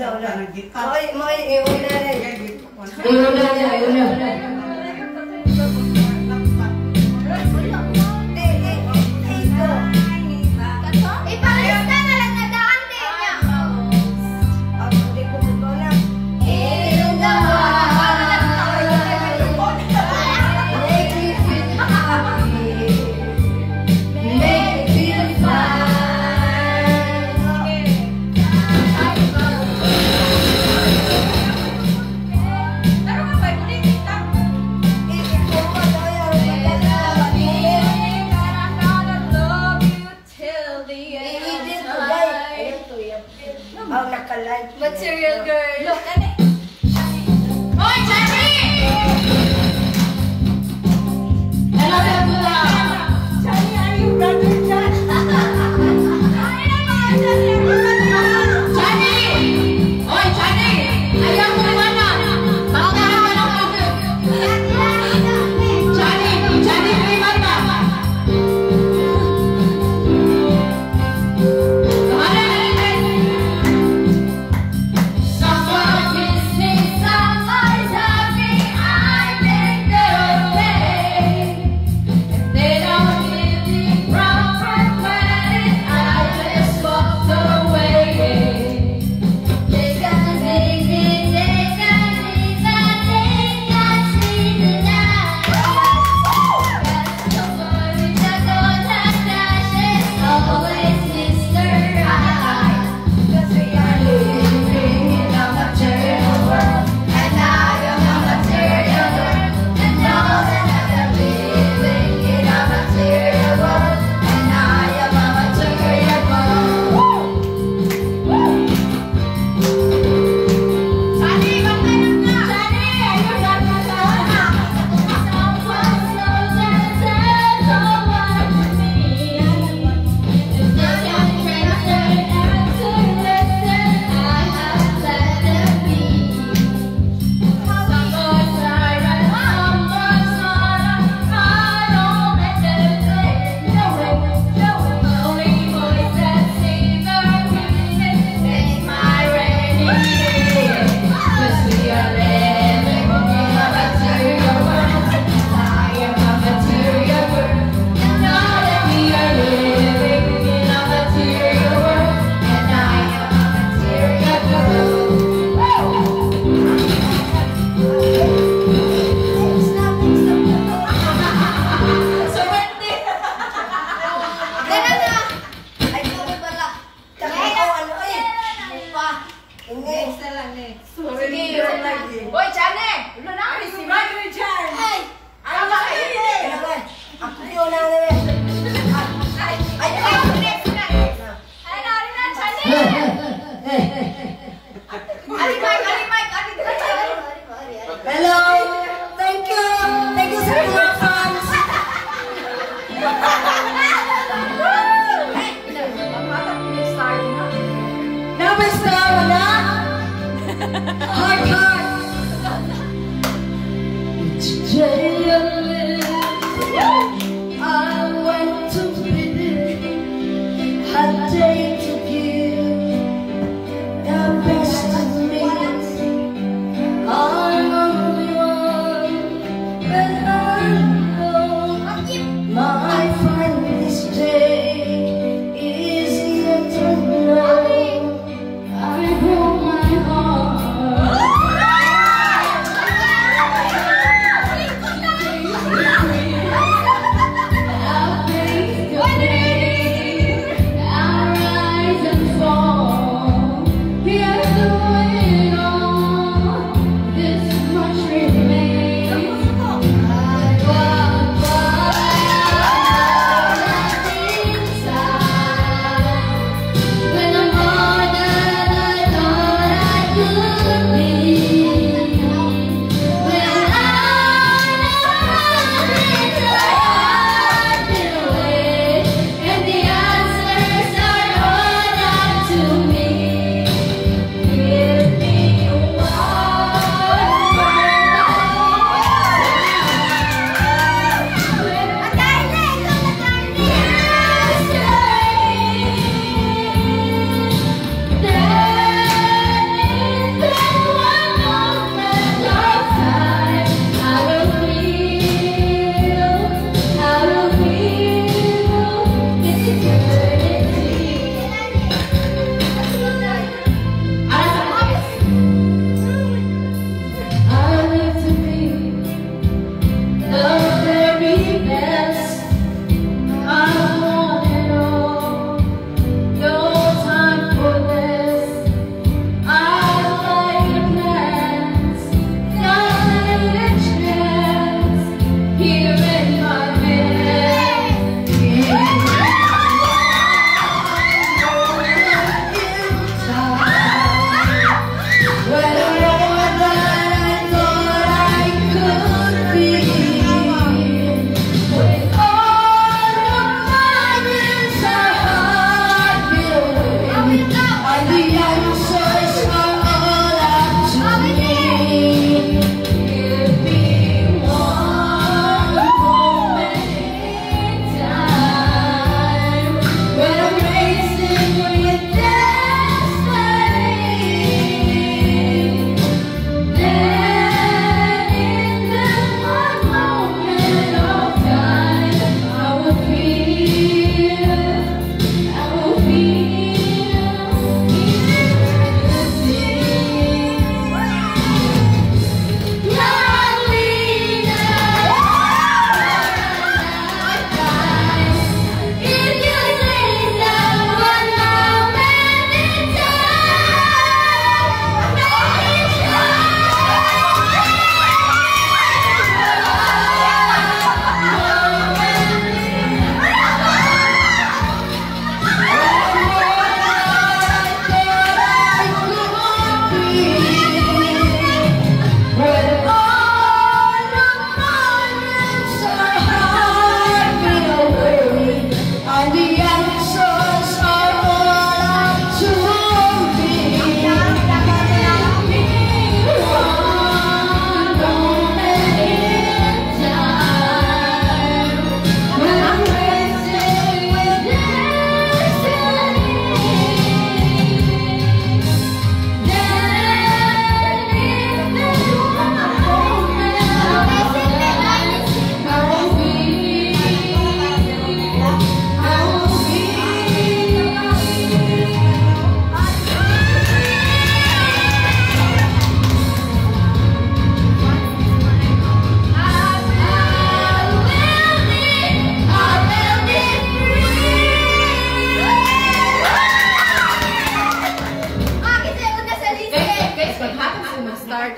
Material girl. Look, ano eh? Hoy, Chani! Hello, Nebula! Chani, are you brother Chan? Ay naman, Chani! Chani! Hoy, Chani! Ayaw mo naman na! Bakit naman ang brother? Chani! Chani, priman ba? Boy, Chane! Ulo na! Ay, si Mike Chan! Ay! Ano ba kayo? Ako yun na naman! Ay! Ay! Next na! Ay, nari na, Chane! Ali Mike! Hello! Thank you! Thank you sa mga fans! Number star, wala? Heart! Each day I live, I went to visit, had a day to give the best of me. I'm only one, but I know my finest day is yet to know. I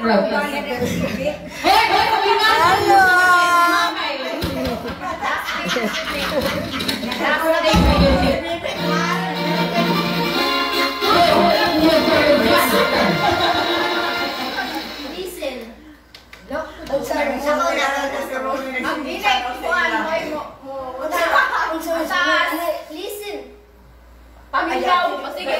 Hoy, pabingas! Hello! Ako na din sa YouTube. Listen. Ang inay ko ano mo. Listen. Paminaw. Sige.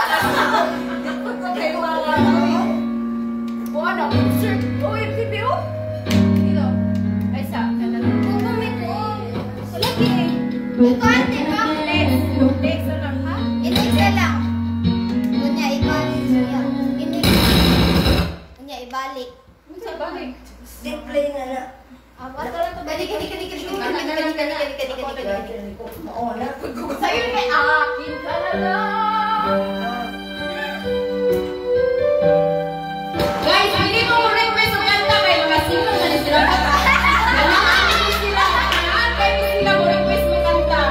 Ano? Sir. Oh, yung PPO? Dito. Ay, sa kanal. Kumamit ko. Lagi. Ito ante ba? Legs na lang, ha? Inig lang. Kunya ibalik siya. Inig. Kunya ibalik. Sa balik. Display na na. Awa tara to. Kadi. Oo na. Sa'yo may akin ka na lang. Guys, hindi ko mo request ng kanta kay mga single na sila. Kailangan sila. Kaya sila mo request ng kanta.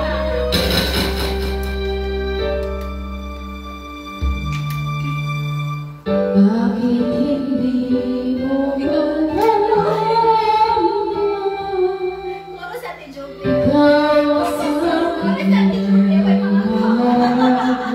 Bakit hindi mo Moro sa Ate Joby. ikaw sa Moro sa Ate Joby. May mga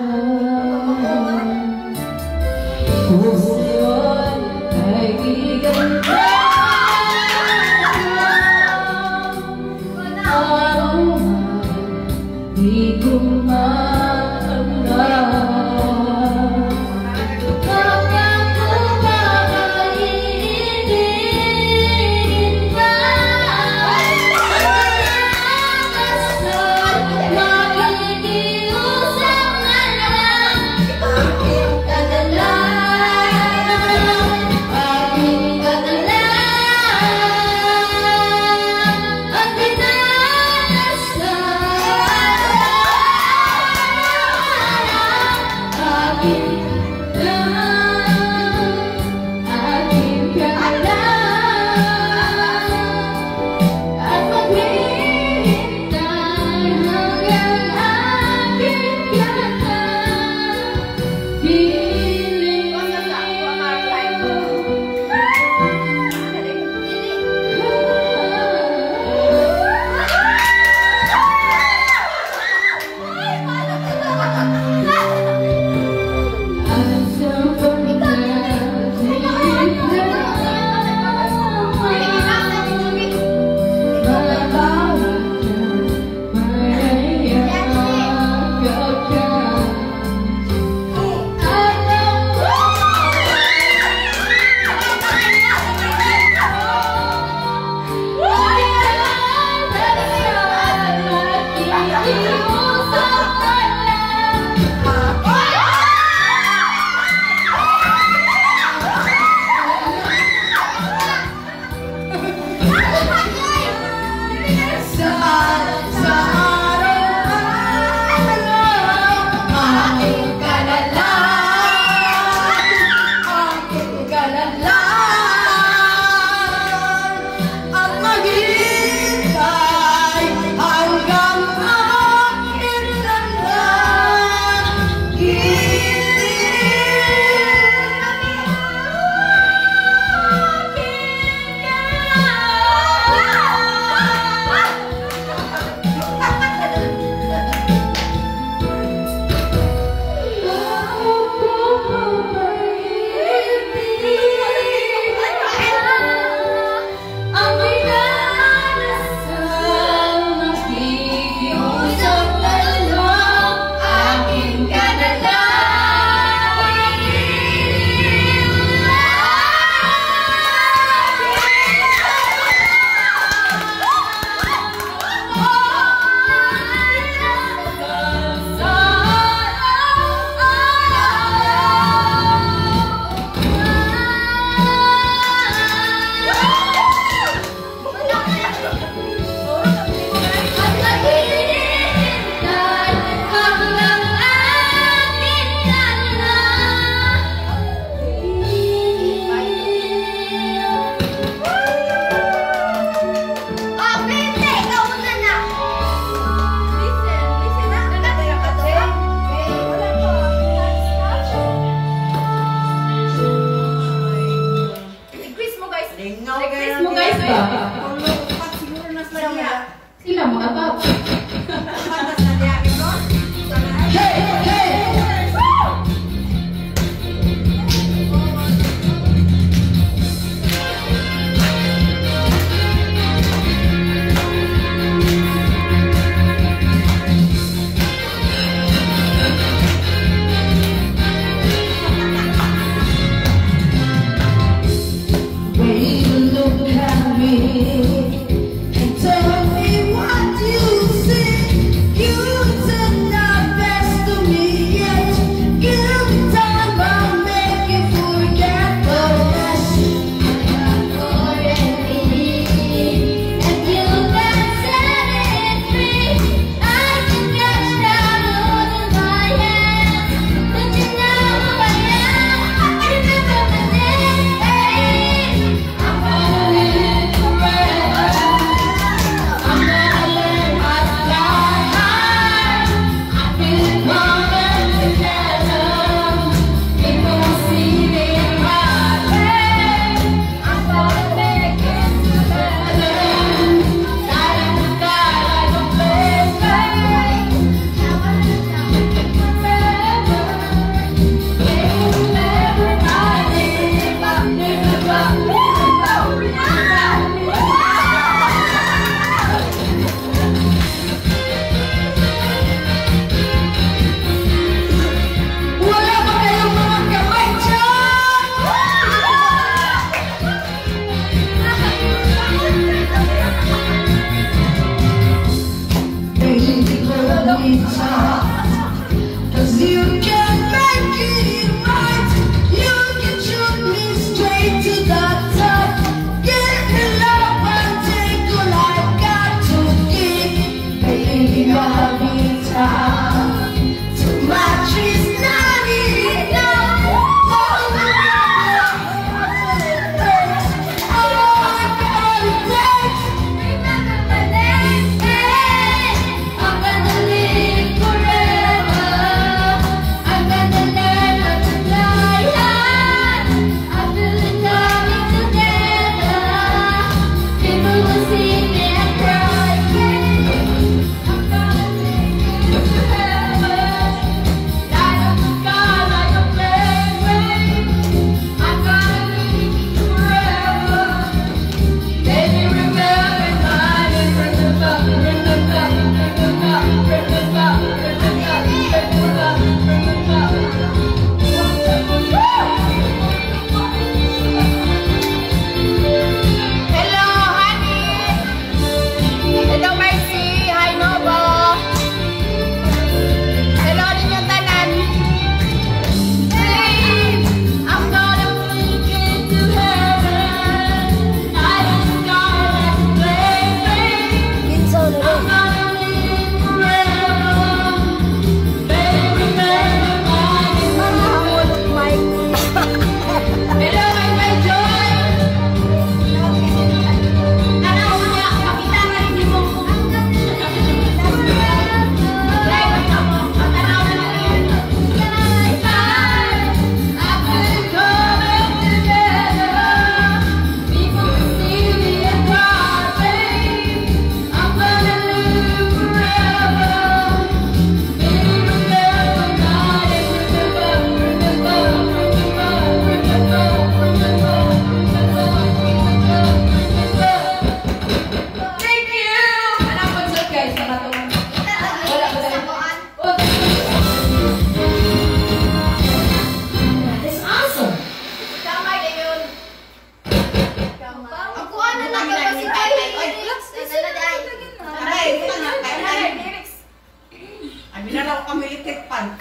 tikpan.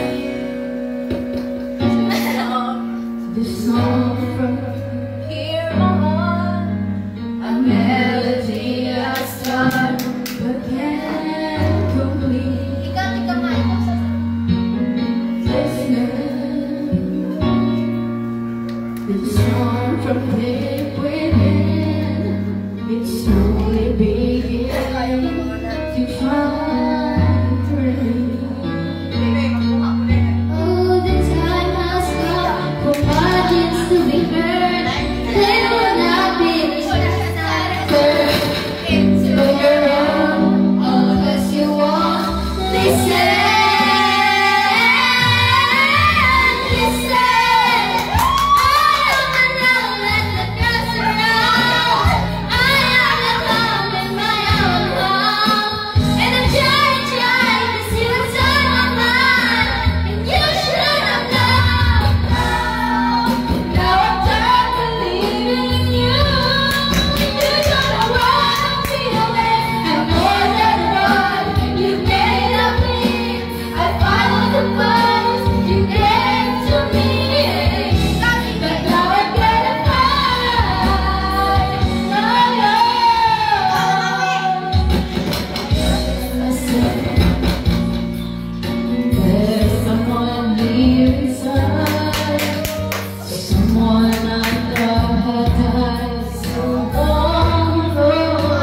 This song from here on, a melody I start but can't complete. Listen, this song from deep within, it's slowly begins to find free. Oh, the time has come for margins to be heard. They will not be turned into your own unless you want. Listen, listen. I am alone and the girls around. I am alone in my own home, and I'm trying to see what's on my mind. And you should have known. Now I'm done believing in you. You don't know what I'm feeling. I'm more than what you made of me. I follow the buzz you gave to me, but now I can't find my own. There's someone near inside, someone I thought had died so long ago.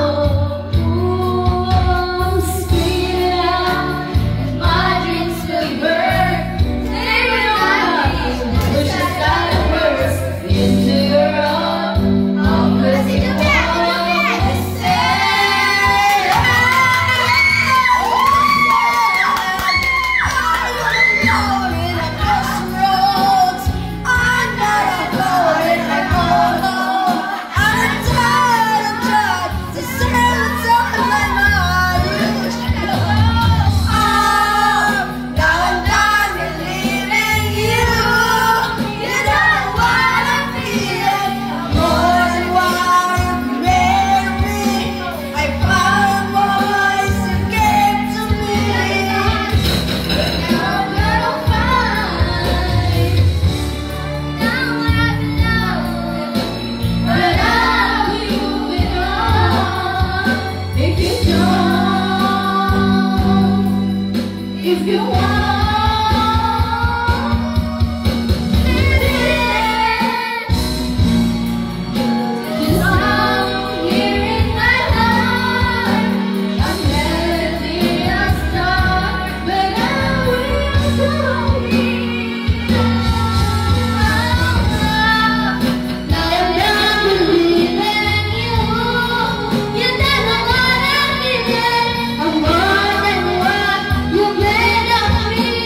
Ooh, I'm screaming out, and my dreams will burn. They will not push aside words into your own. I'll press it down and say, if you want, cause I'm here in my heart. A melody I start, but I will complete. Now I'm done believing in you. You never wanna be there. I'm more than what you made of me.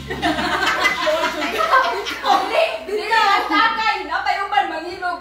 Dili na ang takay. Napay uban mangilog.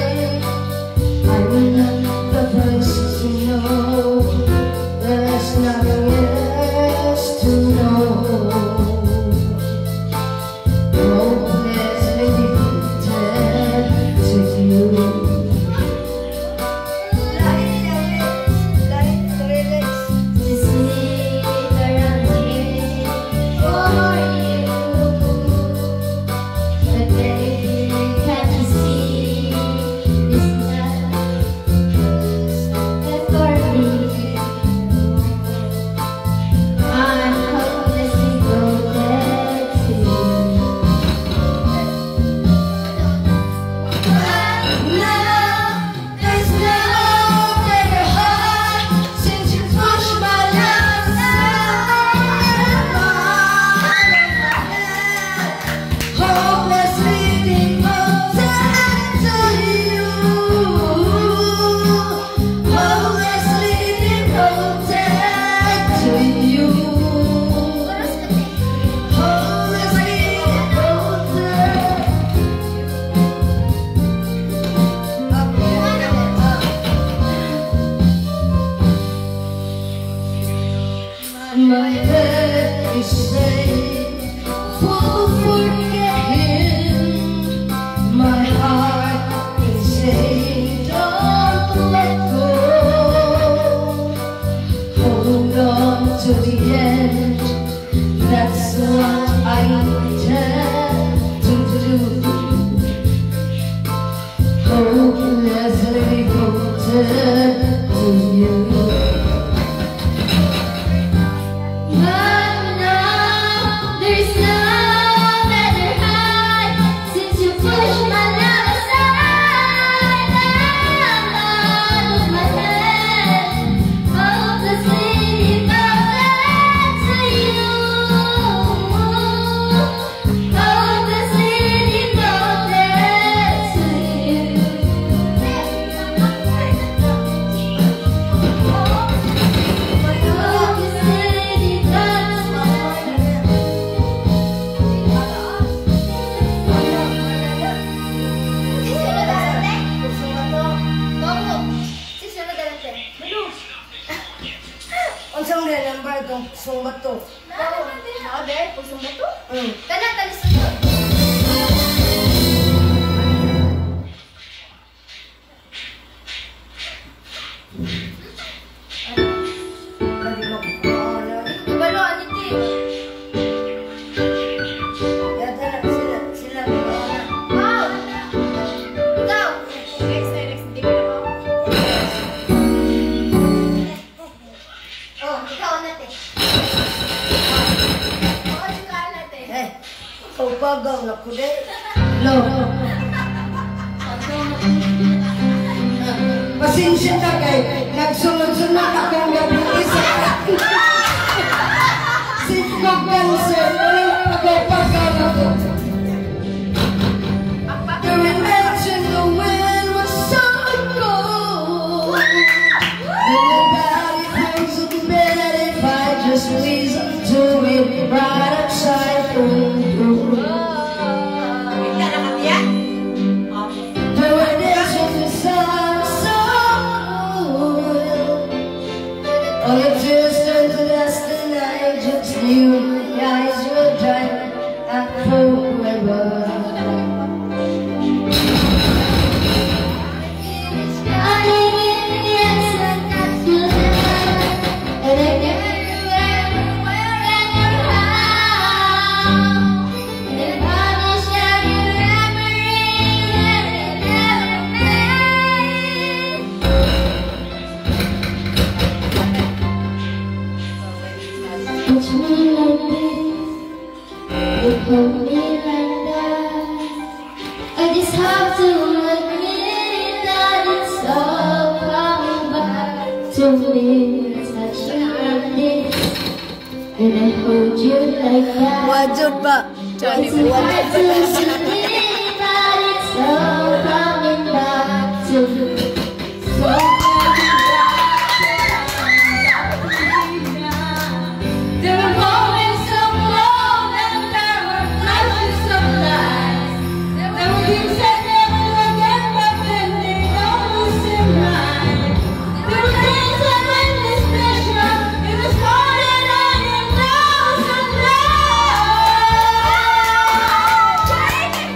There's no bato. Order, pusong bato. Hmm. Kana talis ito. Pwede ko. Oo, na. Kabalo, aniti. Yata na sila. Oo na. Wow! Ikaw! Next, di ko na ako. Oh, ikaw natin. Oo, ikaw natin. Eh, pagpagaw na ko din. Lo. Pasensya na kay nagsunod-sunod akong gabi isa. Sitcom cancer, pero pagpagaw na ko. The revenge in the wind was so cold. Nobody thinks of me if I just squeeze to it right upside through. Hindi na katiya? The radiance of the sun so cold. All the tears turned to dust and I just knew my eyes were dry and forever. Touch me like this, you hold me like that. I just have to admit that it's all coming back to me. Touch me like this, and I hold you like that. Wajud ba? It's hard to admit that it's all coming back to me. So there were moments of love and there were flashes of light. There were things I never forget, but then they don't seem right. There were days of endless pleasure. It was more than I can know.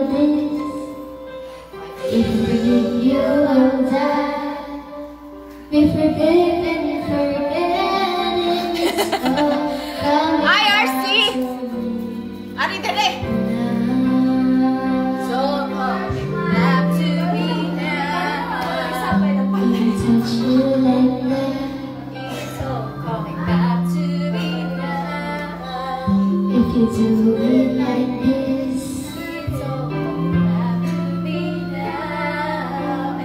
this. If we forgive you and die, we forgive and forget it's all coming. Hi, RC! Ari, dali! So coming back to me now. Touch you like that. It's all coming back to me now. If you do it like this, It's all coming back to me now.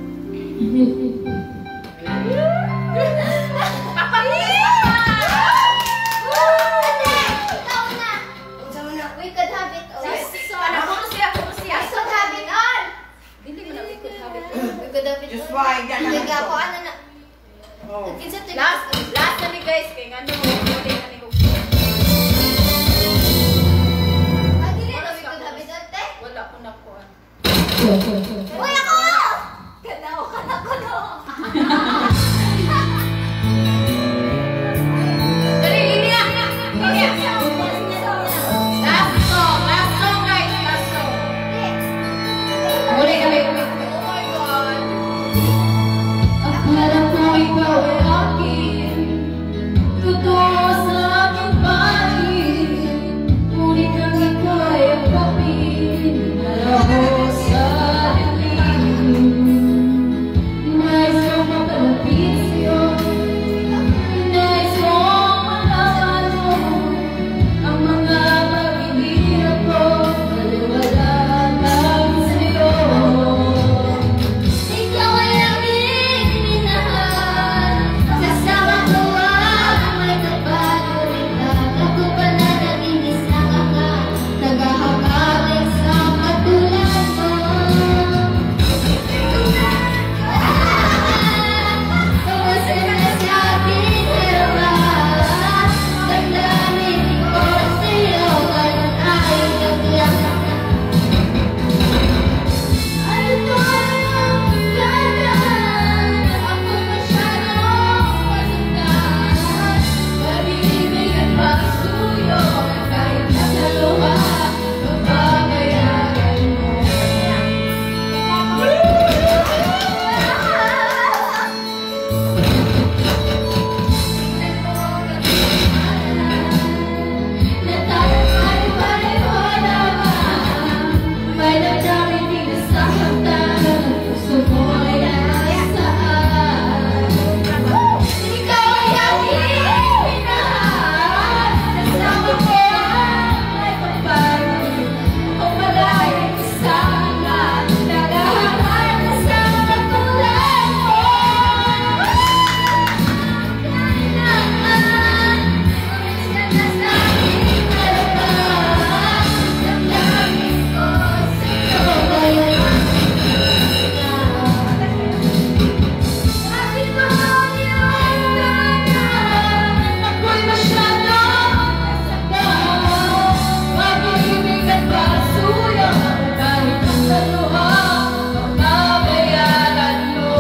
we could have it all. We could have it all. Hindi mo na we could have it. We could have it Just all. why yan ang Liga ko, ano na? Oh. Kinsa to Last na ni guys, kaya nga nung huli na ni Hugo. Ah, dili na we could have it all, te? Wala ko nakuha. Uy, ako! Kanaw ka na ko, no? Dali, linya! Linya! Last song guys, last song. Huli kami. Oh my God. Akala ko ikaw ay akin, totoo sa aking paligid, ngunit ang ikaw ay kapin, nalaho sa dilim. Nais kong mapalapit sa'yo, nais kong malaman mo ang mga pag-ibig ko, wala lang sa'yo. Ikaw ay aking minahal, kasama ko ang may kapag-ulitan. Ako pala naging isa ka ka, nagahakabig sa katulad mo. Kamusta na sa aking hirapan, damdamin ko sa'yo, ngayon ay naglang. Ano to? Ako masyadong masaktan. Pag-ibig at pagsuyo, kahit nasa luha, mababayaran mo. Na tayo ay pareho naman, may damdamin di nasasaktan, ang puso mo ay nasaan. Ikaw ay aking minahal, kasama ko ang may kapag-ulitan. Ako pala ay isa ka, nagahangad sa katulad mo. Kailangan, umalis ka na sa aking harapan, damdamin ko sa'yo ngayon. Bakit ba iyong ganyan? Ako'y masyadong nasaktan. Pag-ibig at pagsuyo, kahit ang luha, mababayaran mo.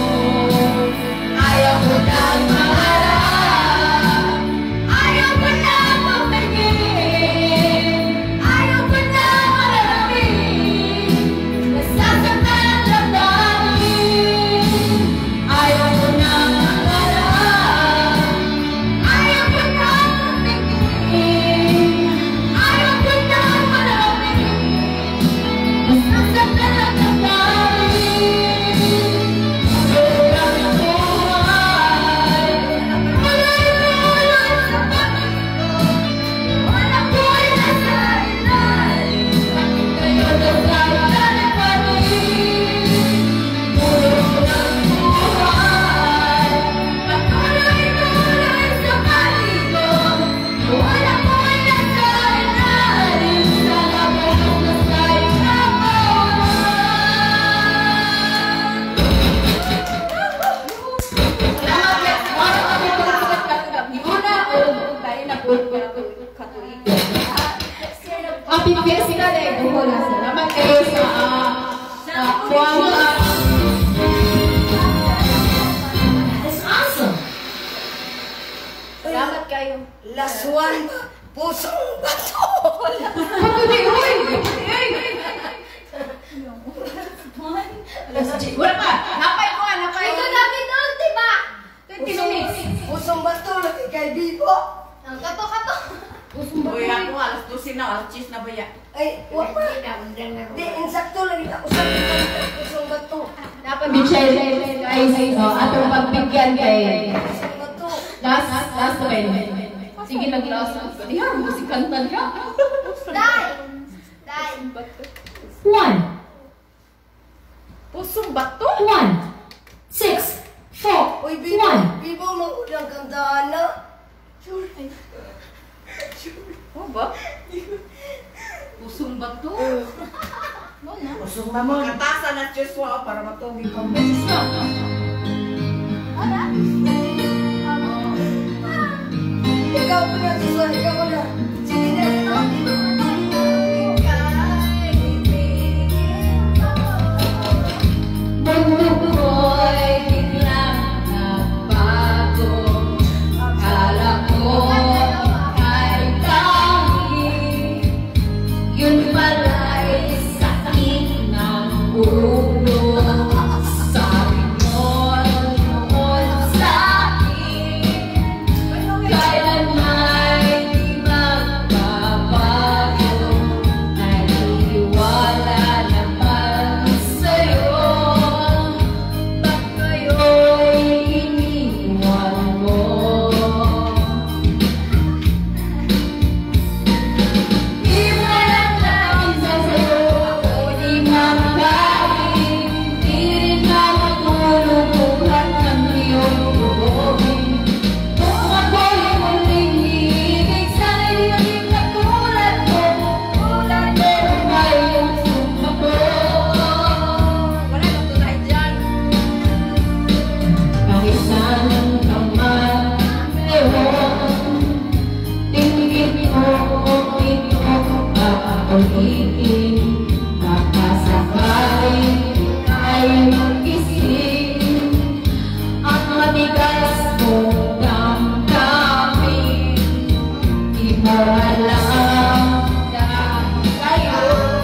Ayaw ko nang maharap, ayaw ko nang mapigil, ayaw ko nang malamig, nasasaktan ang damdamin. Ayaw ko nang maharap, ayaw ko nang mapigil, ayaw ko nang malamig, nasasaktan ang damdamin. Sobrang ang buhay, tuloy-tuloy sa pag-ibig, wala ko'y nasa ilalim. Bakit kayo daw tayo nalipatid? Puro ng buhay, patuloy-tuloy sa pag-ibig, wala ko'y nasa ilalim. Sana kayo'y nasa Happy Fiesta Day, Bohol. Salamat kayo sa Kuwama. That's awesome. Salamat kayo. Last one, pusong bato. Uy! Wala pa! Napay ko nga, napay! Ikaw David ultima! 20 minutes! Pusong bato lagi kay Bibo. Ang kato. Uy, ako alas 12 na, alas 10 na ba yan? Ay, wala. Di, insakto lagi ako sa pusong bato. Dapat Michelle, guys, atong pagbigyan kay Pusong bato. last one. Sige, nag-last. Diyan, musikantan ka. Dai! 1, Pusong bato? 1, 6, 4, Uy, Bibo, 1. Bibo, maunang kantahan na. Oh ba? Pusong bato? Pusong mamon. Katasan na Joshua para matugig ko. Ikaw po na, Joshua, ikaw po na. Sige na. Mundo ko'y biglang nagbago. Akala ko ay tanging, yun pala'y sakit ng ulo. Sabi mo noon sa'kin, kailan may di magbabago. Naniniwala naman sa'yo, ba't ngayon'y iniwan mo? Di mo lang namin sa'yo, di makakain, di rin na matulog buhat ng iyong lubogin. Kung ako'y muling iibig, sana'y maging katulad mo, tulad mo may iyong sumako. Wala nang tunay dyan. Kahit saan ka man ngayon, tingin mo ito at ulitin. Kakasakaling ay magising, ang matigas mong damdamin. Di mo alam dahil sa'yo.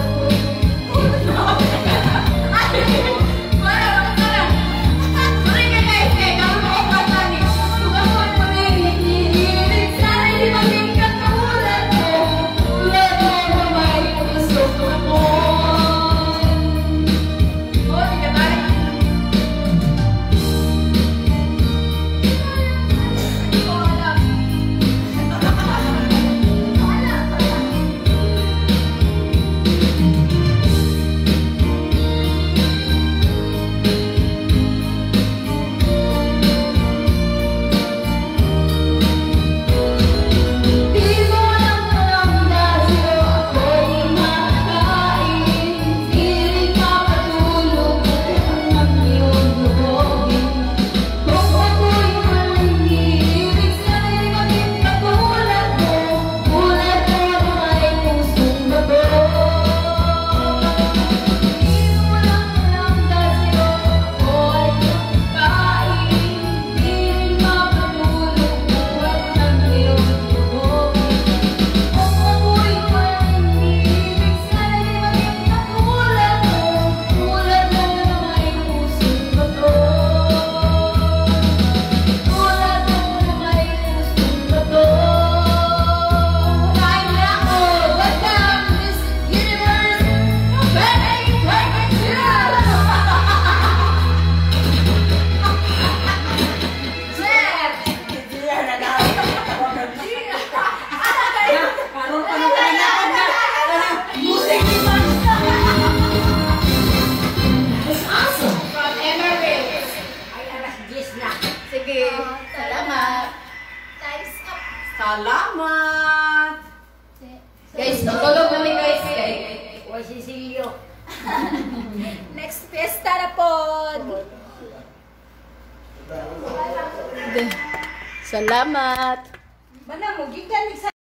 Di mo lang alam dahil ako'y makakain, di rin makatulog ang iyong lubogin. Kung ako'y manahimik, sana'y maging katulad mo, tulad mo na may pusong bato. Di mo lang alam dahil ako'y makakain, di rin makatulog buhat ng iyong lubogin. Kung ako'y manahimik, sana'y maging katulad mo, tulad mo na may pusong bato. Tulad mo na may pusong bato. Time na ako, welcome Miss Universe 2022! That's awesome! From Emirates. Sige, salamat. Time's up. Salamat! Guys, tutulog kami guys. Uy, Cecilio. Next fiesta na po. Salamat. Bana mo, gikan